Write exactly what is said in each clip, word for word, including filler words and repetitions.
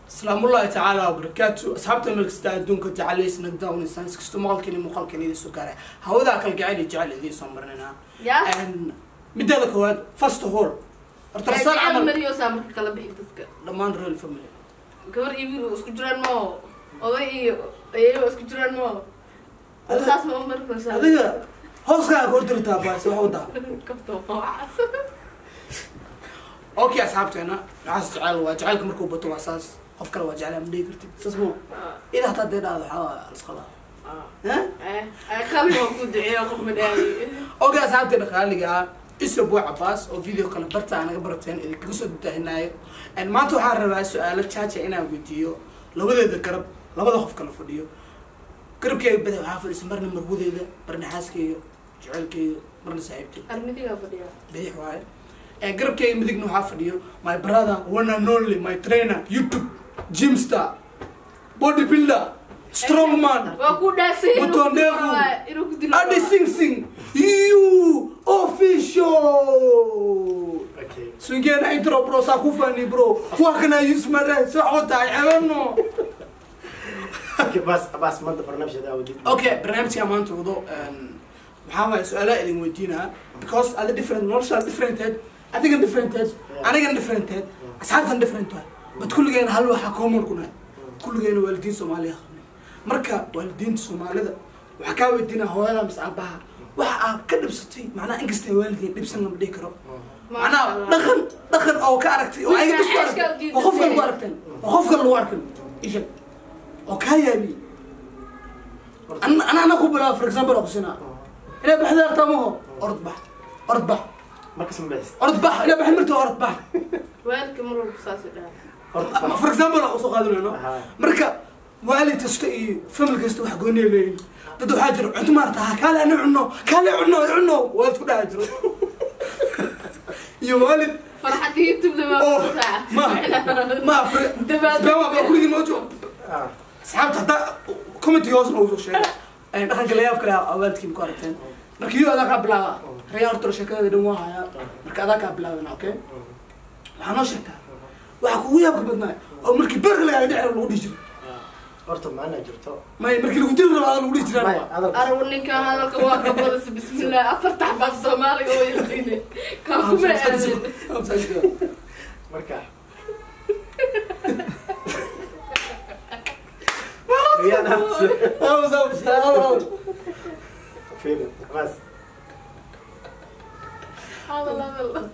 السلام الله تعالى وبركاته أصحابنا من الاستاد دونك تعالى سنقدر ونسان سكستو مالكني مقالكني ذي السكرة هو ذاك القاعد يجعل ذي صمرنا يا أن مدلك هو فاست هول ارتسال عمل مريو سامر كلا بحبتك لما نروح الفاميلي كبر يبيلو اسكجران مو أو إيه إيه اسكجران مو أساس ما عمر فرسان هذا هوس كا قدر تابع سوى ده كفتو معاص أوكي أصحابنا عايز جعل وجعلكم ركوبة أساس أفكر وجعلها من ديكرتي تسمو إذا حطينا هذا حوا الصلاة ها إيه خلي موجود عيال قف من أهلي أوكي أصحابنا خلي جا اسمه عباس أو فيديو كان برتا أنا قبرتين اللي قصد بتاعنا إن ما تحرر سؤال تشاتش أنا فيديو لو بدأ ذكر لو بدأ خف كلا فيديو قرب كي بدأ حافظ اسمرنا مربوط إذا برنا حاسكي جعلكي مرنا سعيبتي أرميدي قفديا بدي حواي قرب كي مديك نوع فيديو my brother one and only my trainer YouTube gym star body builder strong man mutondevu adi sing sing you official okay swingena intro bro sakufani bro wakna yusmare saota ayano okay bas bas manta barnaamij hada wadid okay barnaamijka maanta wado waxaa waay su'aalo idin weydiinaa because alle different normal different head I think I'm different head أنا كان different head أصحابي كان different head بس كل جين هلو حكومة كنا كل جين والدين سوماليا مركا والدين سومالي ده وحكاوي الدين هو أنا مسعبها وح كده بسطي معناه إنك استوالدين لبسنا بديكرو معناه دخل دخل أو كاركتي وعيد بس كاركتي وخوف كل واركن وخوف كل واركن إيش أوكي بي أنا أنا أنا خبرة for example أقصينا إذا بحذر تامه أرض بحر أرض بحر مركز مباس أرض بحر لا بحملته أرض بحر وينك مرور بساس أرض for example أقصو قادرنا إنه مركا والي تستقي فم الكستو حقوني لين بدو حاجر عتمارتها كلا نعنو كلا عنو عنو والد كده حاجر يا والد فرحتي تبدأ ما ما ما فرق دبا بقول لي موجود أصحاب تحت كومنتي يوصل أو شيء أنا خلنا كلام كلا والد كيم كارتين مركيو هذا قبل رياض ترشكا دموعها مركا هذا قبل أنا أوكي وحناشرتها وحكوية بقبضنا أو مركي برغل يعني دعنا لو ديجر أرتب معنا جرتو ما مركي لو ديجر هذا لو ديجر أنا وني كان هذا الكواكب بس بسم الله أفتح باب الصومالي ويلقيني كان كم مركا يا نفس أو زوج أو فين بس هذا لا والله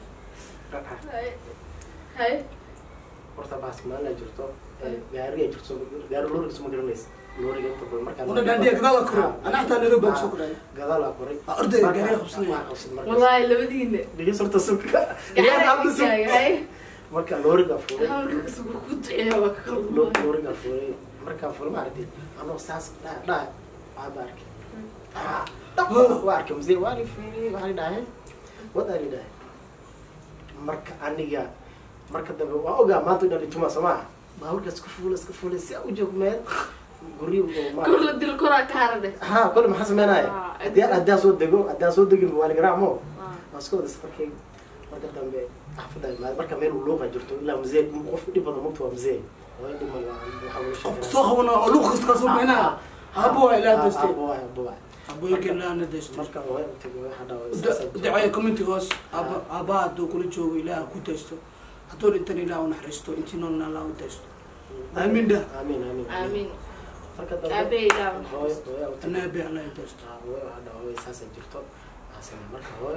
هاي هاي أرتب بس معنا جرتو gaariga jirto gaar loo rigsmo garanays loo riga inta badan marka una dandiya gadaal koro ana xataa niro baan soo qoray gadaal koray arday gaariga qabsanaya wallahi labadiina dhigi sorta suuqa yaa abdu hay marka loo riga fuulay halka suuqa ku tiyaa waa ka loo riga fuulay marka fuul ma aragtid anoo saas dhaa dhaa abarki ah waa arkay mzee waa li fiiri waxa dhahay wada li dhahay marka aniga marka dambe waa ogaa maanta dhalay tuma samaa باورك اسكفول اسكفول سي او جوج ميل غريب ما كل دير كره كارده ها كل ما حسمناي ادي ادي سو دغو ادي سو دغين waa la garaamo اسكو دسفركي marka dambe xafada ma marka meel uu looqa jirto ilaa mzee qof dhib badan mtu mzee way dhib ma waxa uu soo qabana oo luuq kasta soo bixina abo ila daste abo abo abo yaqaan daste marka way tago waxa dhaw dacay community hoos aba aba doo kula joogo ilaa ku taysto هتقول انت لا ونحرسته انت نون لا ودستو امين ده امين امين امين فكذا ابي لا انا ابي الله يدستو هو هذا هو اساس جرتو اساس marka هو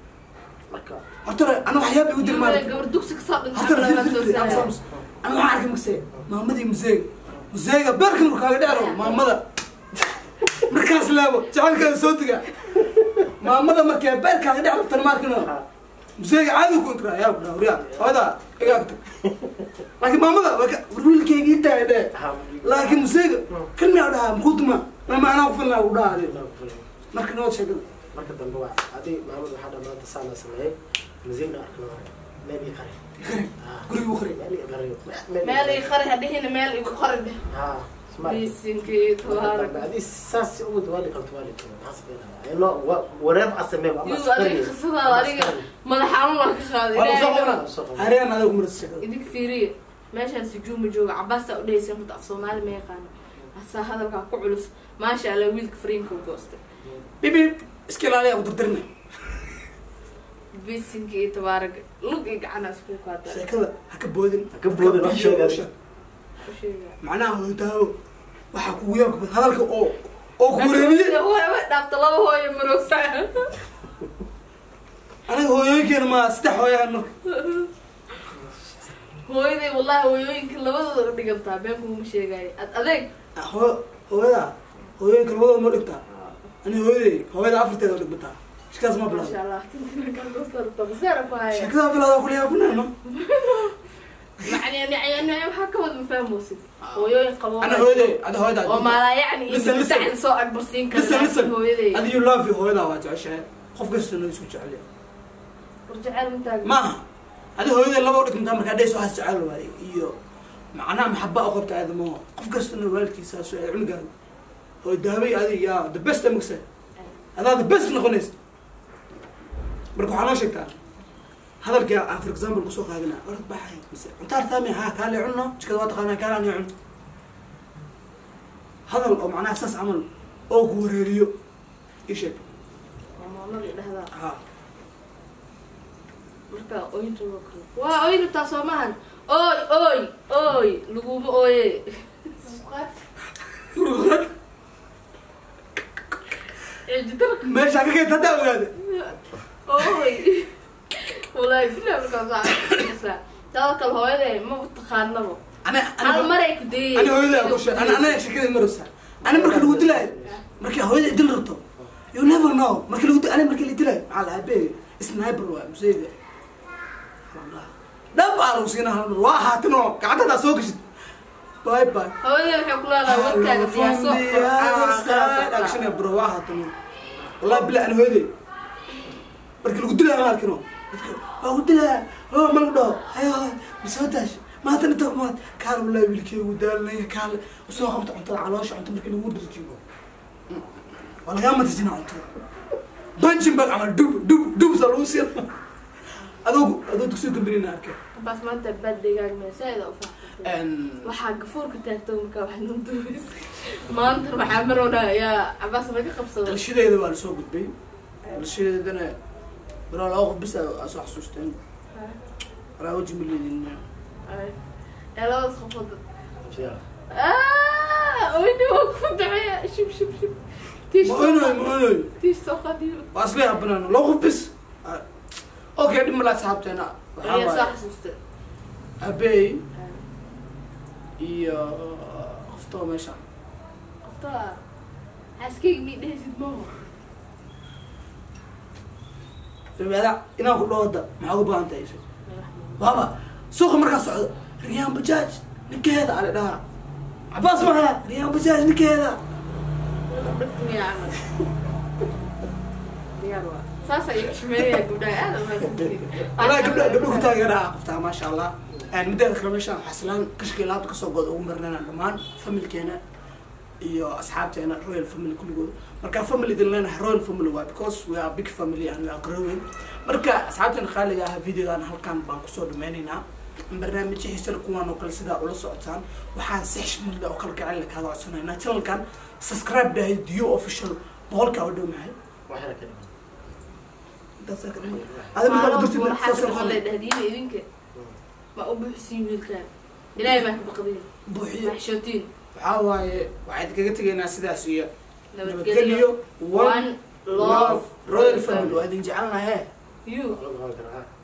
marka هترى انا وحيابي ودي ما قبر دوكسك صاد هترى انا ما عارف مكسي مامدي مزيق مزيق بركن كاga dheero maamada markaas laabo jacalka soo taga maamada markay barkaaga dheero tan markana مزيج عادي كونترا يا ابو رياض هذا اياك لكن ما مضى ورول كي جيتا ده لكن مزيج كلمه هذا مخدمه ما انا وفلنا ودا marka noo sheegay marka dambe waa hadii maamul waxa dhamaanta saana sameeyay mizina arkana meel ii qari guri uu qari meel ii qari meel ii qari hadhiina meel ii qari ha بيسينكي طوارق بعد الساس أود والي قلت والي حسبنا إنه وراب أسميه يو أديك خصها أديك ما لحالنا كخاذ هريان هذا عمر الشغل إديك فيري meeshaan sujuuma jooga cabaasa u dhaysan horta af Soomaali ma yaqaan hasa hadalka ku culus maasha Allah wiilka fariinka u goostay bibi iska ilaaliya u dirdirnay bisinki tabaarag lug iyo gacan isku qaata sheekada ha ka boodin ka boodin wax sheegay macnaha hooyadaawo waxa ku weeyaan hadalka oo oo ku wareemiyay waa dhaafta laba hooyo maroosaa aniga hooyooyinkeena ma saddex hooyaan hooyaday wallahi hooyooyinka labadooda u dhigantaa been kuma sheegay ad adeeg hooyada hooyooyinka labadooda ma dhigtaa ani hooyaday hooyada afarteeda u dhigmataa shikaas ma bilaado masha Allah tintina kan dostarta basara ku haya shikada bilaado kulli yaabnaa يعني يعني يعني waxa ka wada fahmoosid hooyooyin qabo ana hooyaday ada hooyada oo maala yani in saacid soo agbar siin kara hooyaday adi you love hooyada waa jeceshahay qof kasta inuu isku jecel yahay warjecel intaag ma adi hooyaday laba dhigmata marka dhees waxa jecel waay iyo macna maxabba oo qabta aadamo qof kasta inuu waalkiisa soo ay cunugan oo daaway adi ya the best amxa ada the best noqonays marka waxaan sheegtaa hadalka for example kusoo qaadina orad baxay mise intaar taami ha kaale cunno jikada waa taqaanaa kaalaan cun hadal oo macnaha saas camal oo ku wareeriyo isheeg maamada dhahda ha marka ooyinta waa ooyinta taasoo maahan ooy ooy ooy laguma ooye meesha ka keenta hadaa ogaade ooy والله بلا بلا صح تاكل هويدي ما بتخانبو انا انا مريك دي انا هويدي اقول انا انا شكلي مرسا انا marka lagu dilay markii hooyada dil rabto you never know markii lagu dilay markii la dilay ala habee sniper waa musayda wallah dab aanu sina waa haatno gacanta soo gashid bye bye hooyada waxay kula la wadkaaga siyaaso action bro waa haatno والله بلا انا هويدي markii lagu dilay ma arkino waa u dilaa oo ma lagu dhaho hayo misoodash maanta inta kuma kaal wallahi wiilkii uu daalnay kaal soo qabta cuntada caloosha cuntada markii lagu dirjiyo wala yaama tisina cunto banjin bag amal dub dub dub saluusiya adugu adugu dugsi gambirina arkay bas maanta bad deegaag meesayda u faaqay en waxa gafuurka taagto marka wax noo duubis maanta waxa marona ya abas laga qabsado dalshideeda waa soo gudbay dalshideedana برا لا بس أصح سوستين راه وجه مليون أي لا تخفض آه ويني وقفت معي شوف شوف شوف تيش مؤنو مؤنو تيش سوق دي أصلي أبنانو لا بس أوكي دي ملا صاحبتنا هي صح سوستين أبي يا خفطة ماشى خفطة حسكيك مين هزيد ماما هذا إنا كل هذا معه بان تيجي بابا سوق مركز سعود ريان بجاج نكهذا على ده عباس معها ريان بجاج نكهذا بدك يا عمل يلا ساسا يكشمري قبل هذا ما يصير أنا قبل قبل كنت أقرأ قفتها ما شاء الله يعني مدة خرمشان حسلان كشكيلات كسوق قد عمرنا كمان فمل كنا iyo asxaabteena royal family kulligood marka family dilana royal family waa because we are big family and we are growing marka asxaabteena qaaliga ah videodan halkan baan ku soo dhameynayna barnaamijka xiiso kuwan oo kale sida ula socotaan waxaan si xishmad oo kala gacan ka codsanayna channelkan subscribe dhahay dio official boqolka oo dhamahay waxana kale dadka kale hada mid oo dirtay soo xalay dhahdii idinka ma u buuxsiin wiilkan ilaahay ma ka baqdin buuxiyo waxshootiin waxawaaye waxaad kaga tegaynaa sidaas iyo nabadgelyo one love royal family waa idin jecelnahay you loo qaadan karaa